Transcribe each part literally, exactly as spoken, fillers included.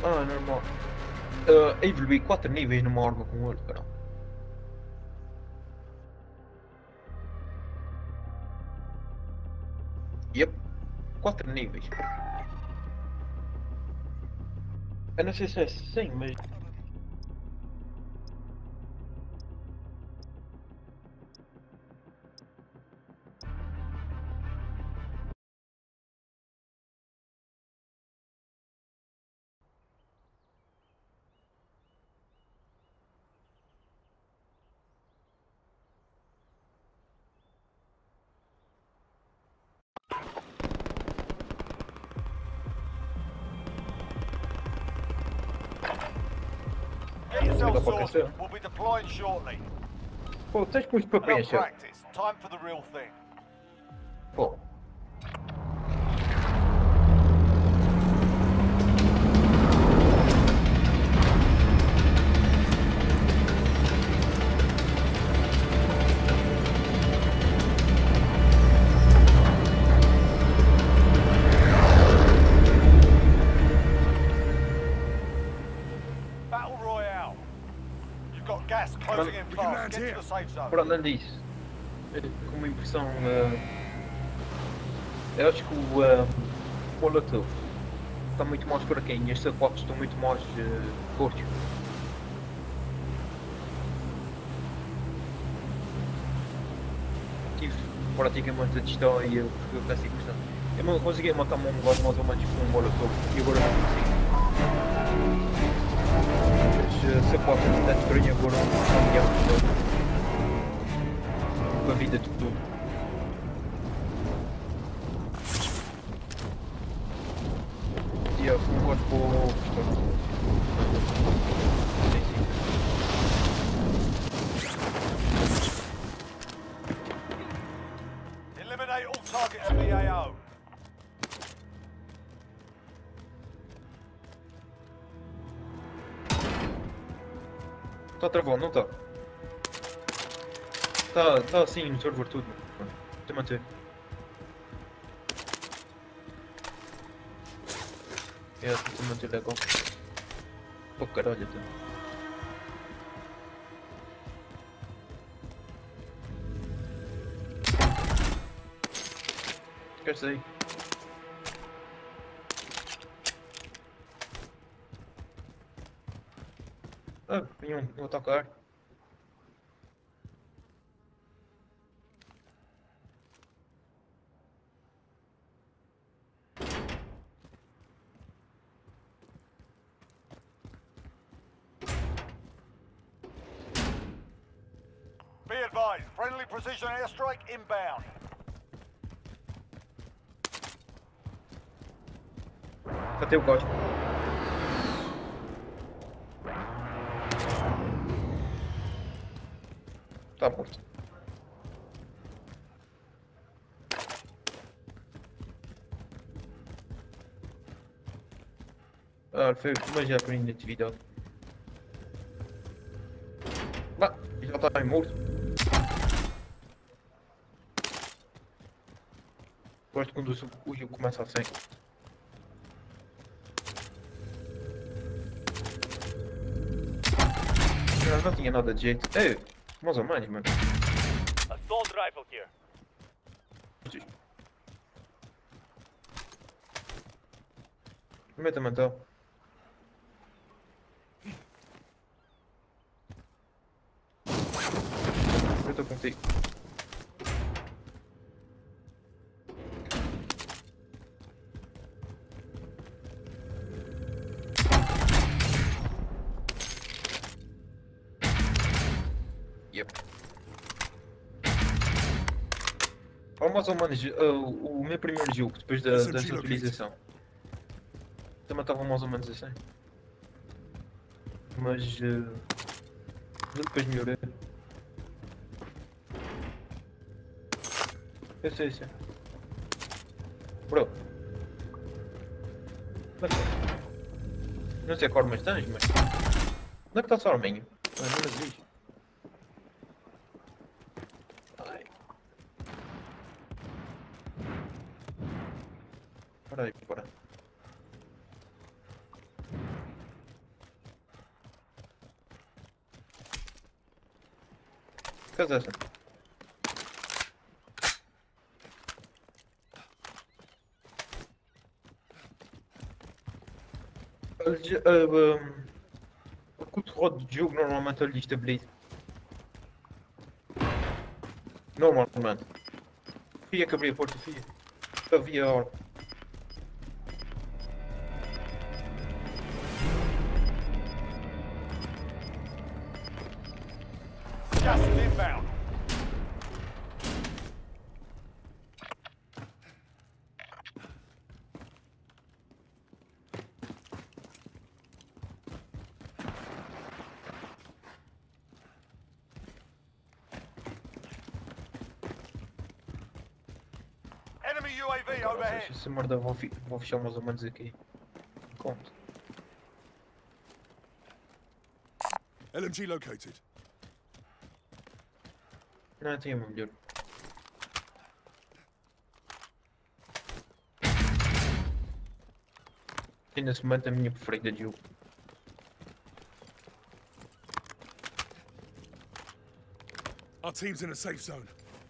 Ah, normal. Uh, evoluí quatro níveis numa arma com ouro, caramba. Yep, quatro níveis. Eu não sei se é assim, mas. Get Não yourself dá para sorted. aquecer. We'll be deploying shortly. Pô, tens muito para Enough preencher. practice. Time for the real thing. Pô. Battle Royale. You've got gas closing in fast. Get to the safe zone. Por além disso, eh, com uma impressão. Uh, eu acho que o uh, Molotov está muito mais fraquinho. Estes sapatos estão muito mais uh, fortes. Tive praticamente a testar e eu eu pensei que portanto, eu não conseguia matar um gajo mais ou menos com um Molotov e agora não consigo. Os uh, sapatos da estranha agora não me dão com a vida de tudo. E eu não gosto por. Sim, sim. Eliminate all targets in the A O. Está travando, não está? Está tá assim no server tudo. Tem que manter. É, tem que manter legal. Pô, caralho, até. Esquece aí. Ah, nenhum, vou atacar. Be advised, friendly precision airstrike inbound. Catei o código. Tá morto. Ah, foi mas já por inatividade. Bah, já está bem morto. Gosto quando o jogo começa assim. Não, não tinha nada de jeito. É, mais ou menos, mano. Assault rifle here. Meta mental. Eu estou contigo. Yep. Ou mais ou menos uh, o meu primeiro jogo depois da, dessa atualização. Também estava mais ou menos assim. Mas uh, depois melhorei. Eu sei, sei. Bro. Mas, não sei que armas tens, mas. Onde é que está só o arminho? Ah, não me diz. Ai. Para aí, para. كذا سنة. الج... أه... كنت غاد تجوك نورمالمون تا اللي تبليت نورمالمون فيا كبري بورت فيا فيا Gas is inbound. Enemy U A V overhead. Esse merda vou, fi... vou fechar mais ou menos aqui. Conto. L M G located. Não, tinha uma melhor. E nesse momento a minha preferida de jogo. Our team's in a safe zone.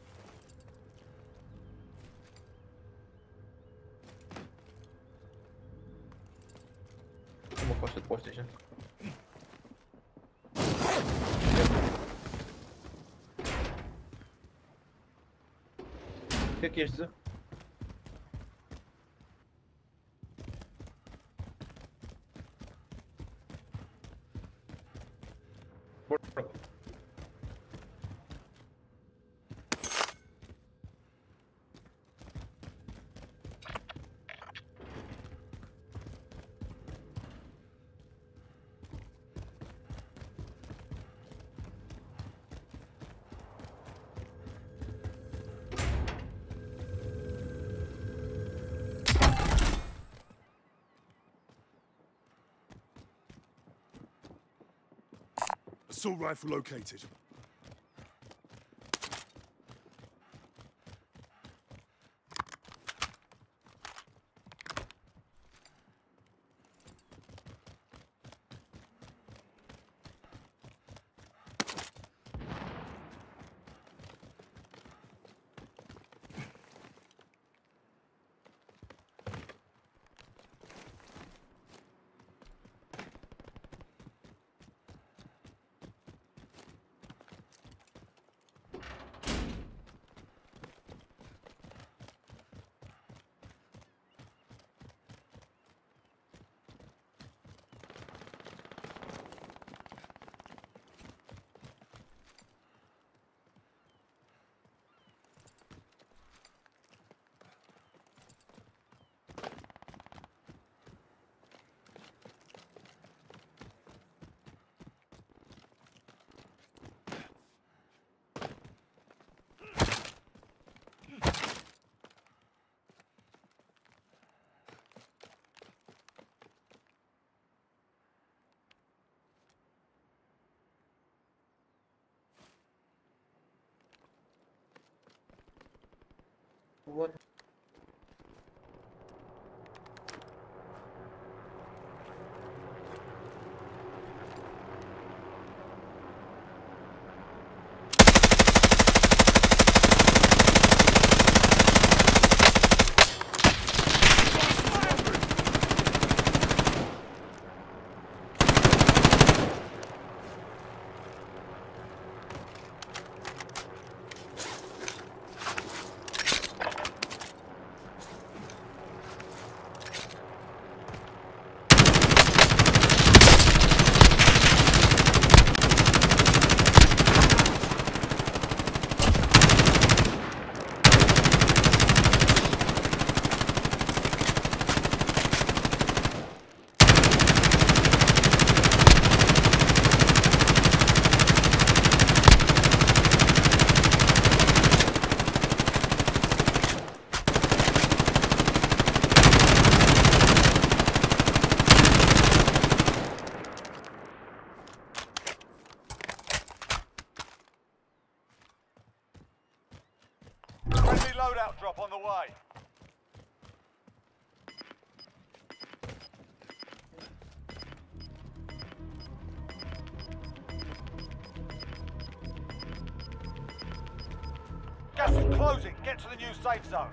Uma costa de postas já. O que é que ias dizer? Bora. Assault rifle located. What? Friendly loadout drop on the way. Gas is closing. Get to the new safe zone.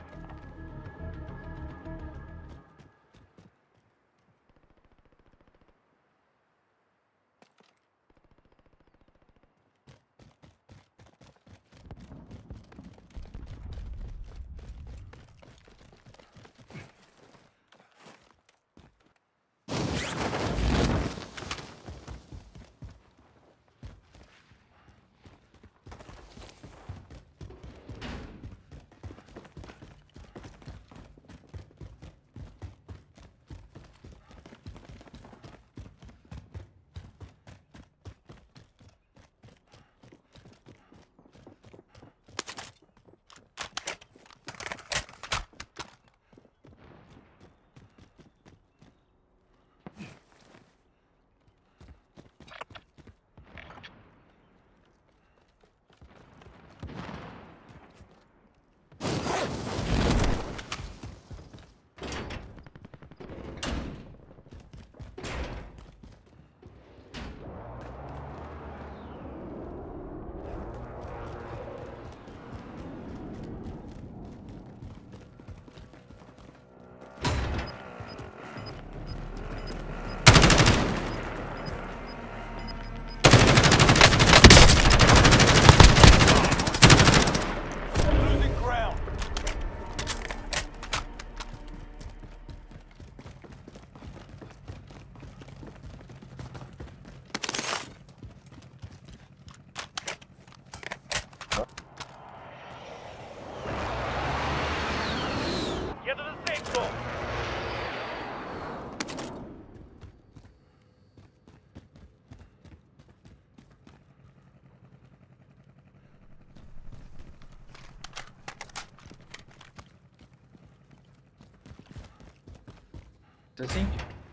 Losing ground. Get to the safe zone. Assim?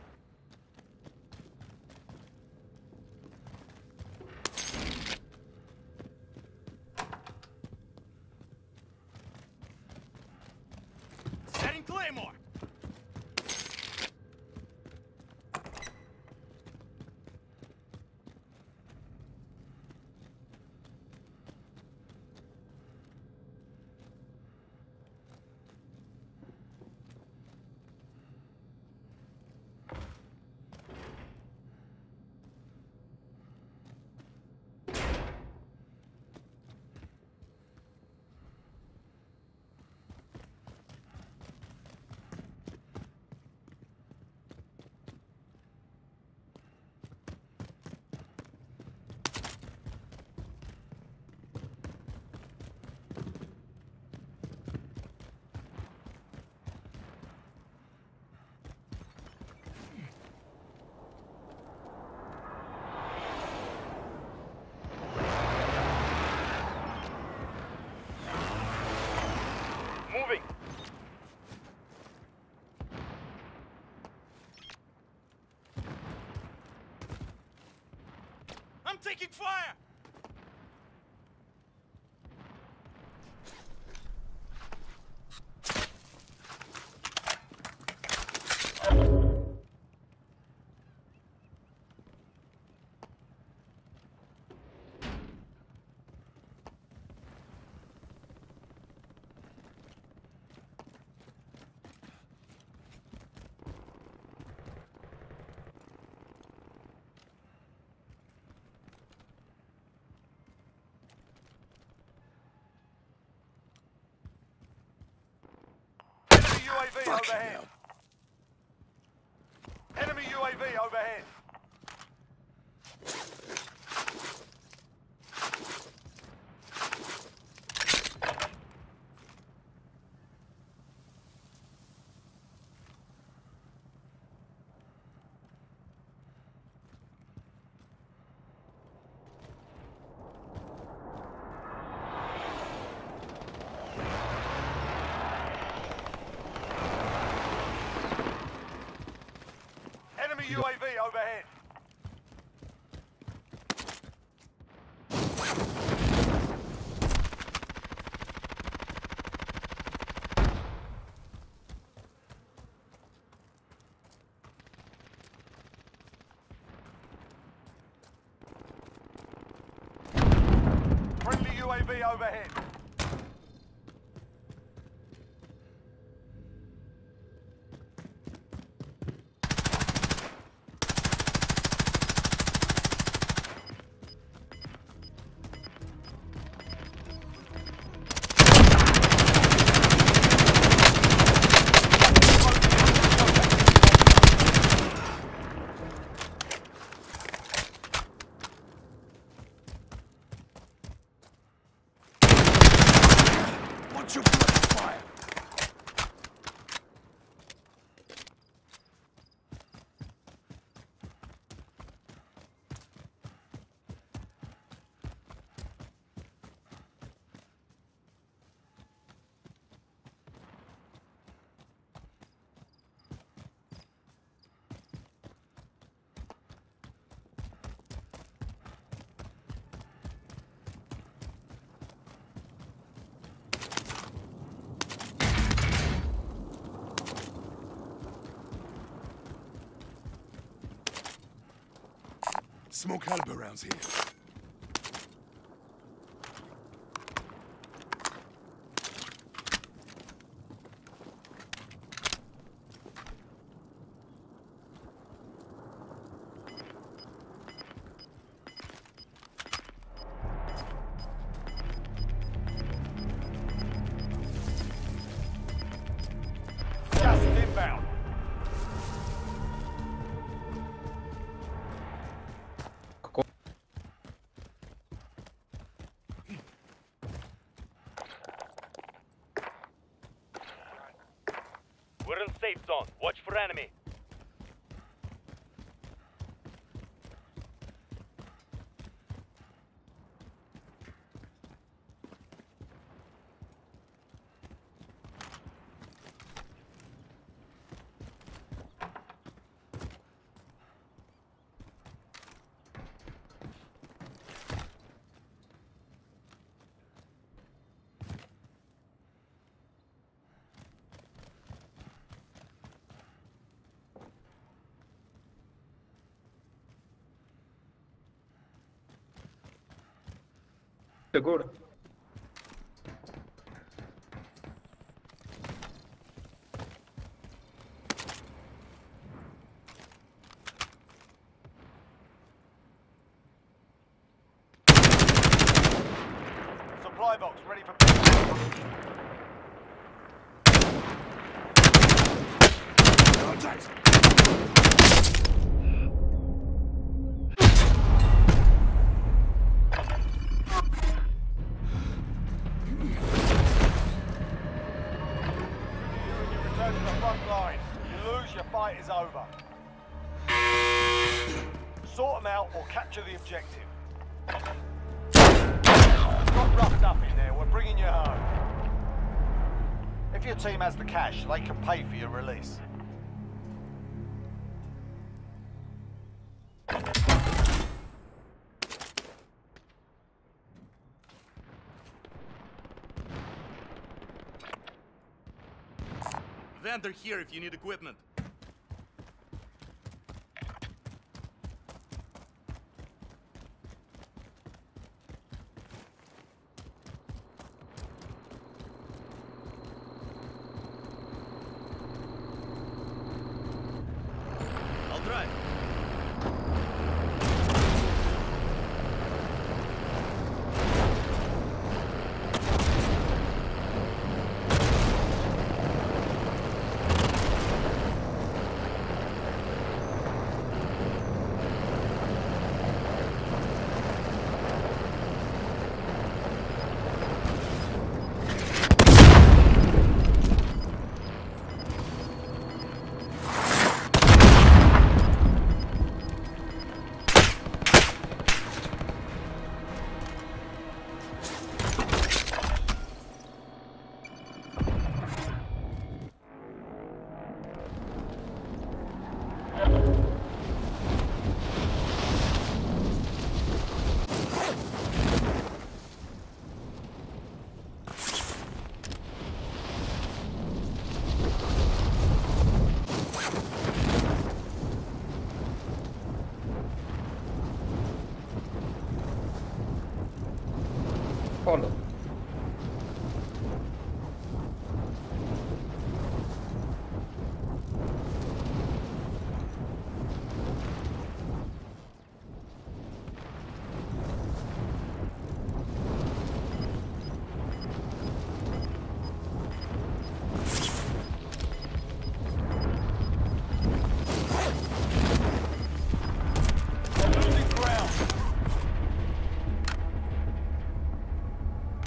Setting Claymore. Moving. I'm taking fire. U A V overhead. Enemy U A V overhead. Enemy U A V overhead. Friendly U A V overhead. Watch your bloody fire! Small caliber rounds here. Gas is inbound. We're in safe zone. Watch for enemy. Segura. Supply box ready for pickup. Contact! Return to the front line. You lose, your fight is over. Sort them out or capture the objective. Got roughed up in there. We're bringing you home. If your team has the cash, they can pay for your release. Vendor here if you need equipment. I'll drive. Follow. Losing ground.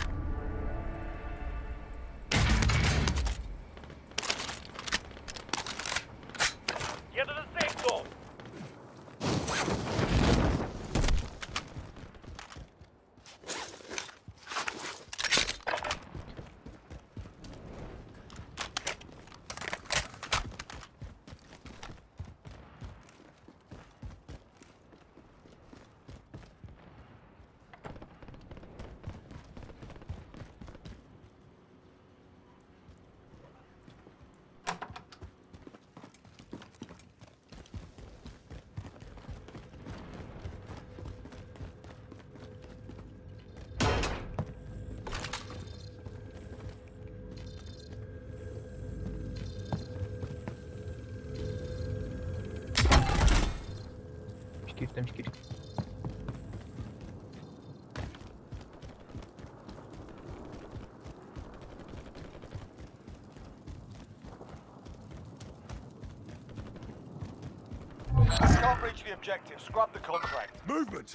que ir, temos que ir. Can't reach the objective. Scrub the contract. Movement!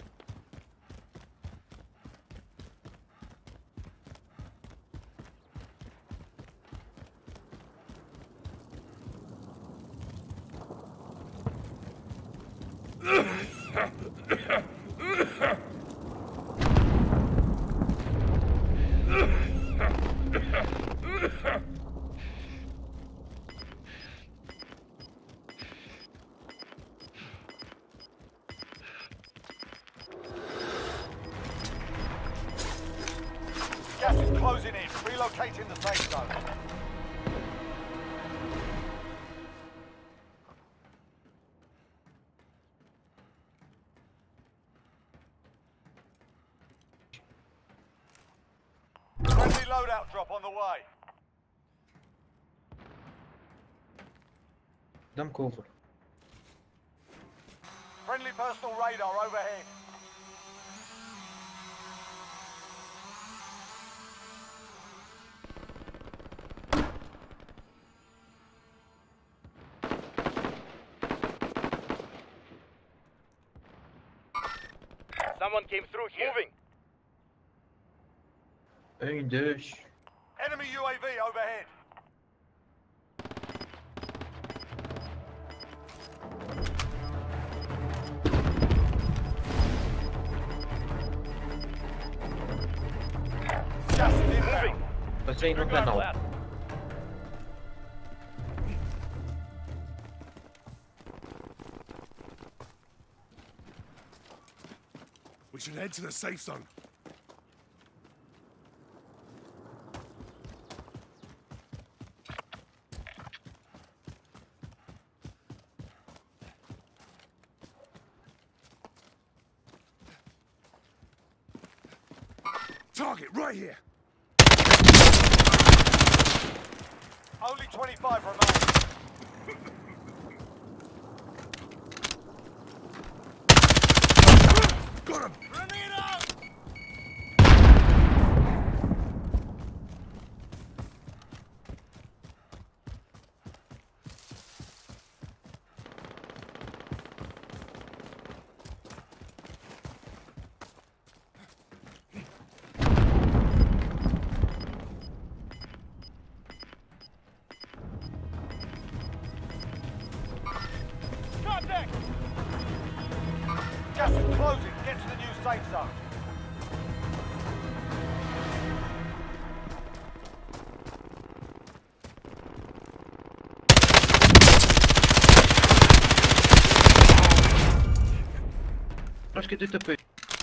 Gas is closing in. Relocating the safe zone. Friendly loadout drop on the way. Dá-me cover. Friendly personal radar overhead. Someone came through here. Moving. Um, dois. Enemy U A V overhead. Gas is inbound. Passei no Disregard canal. blast. We should head to the safe zone. Target right here. Only twenty-five remain. Got him. Contact! Gas is closing. Get to the new safe zone. Acho que eu tapei.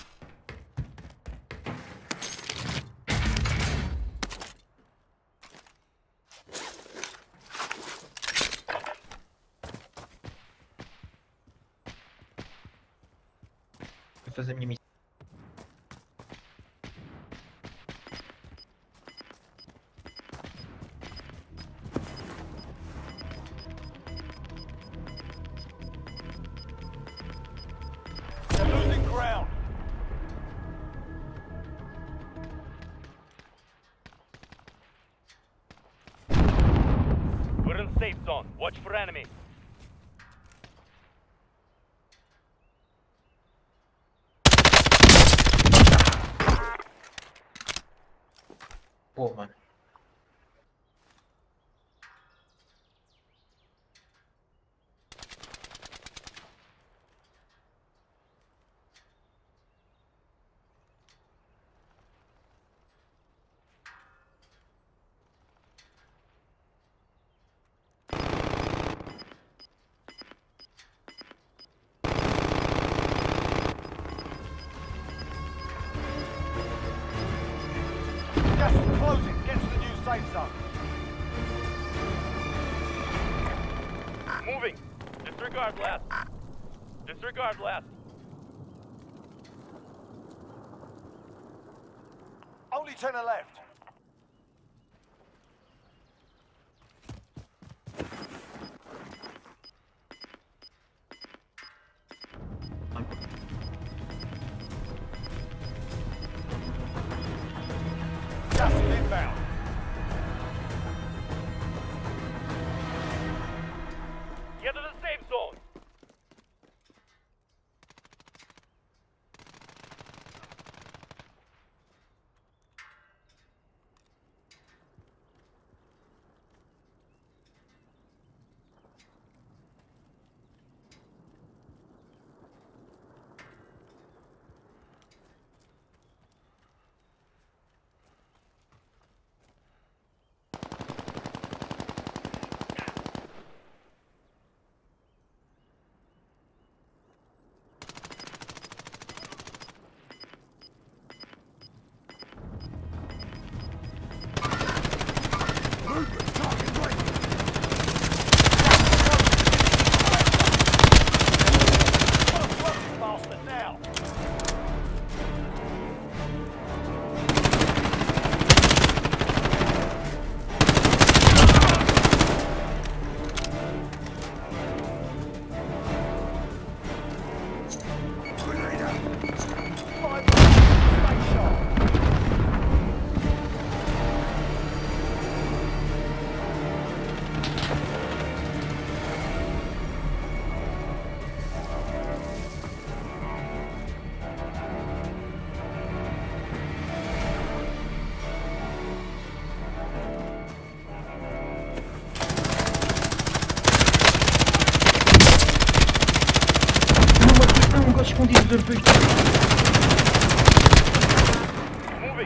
Vou fazer a minha missão. They're losing ground. We're in safe zone. Watch for enemy. Pô, mano. Gas is closing. Get to the new safe zone. Moving. Disregard blast. Disregard blast. Only ten are left. I'm escondido, Zero P. Moving.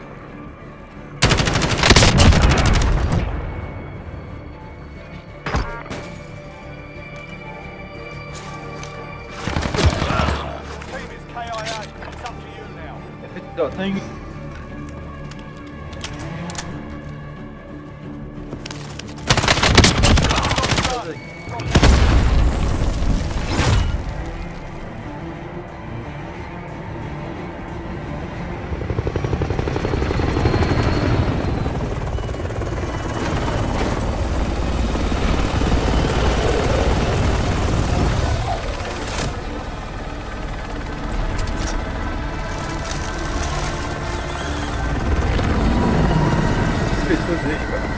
Team is K I A. It's up to you now. Ó, tem. Pessoas aí, cara.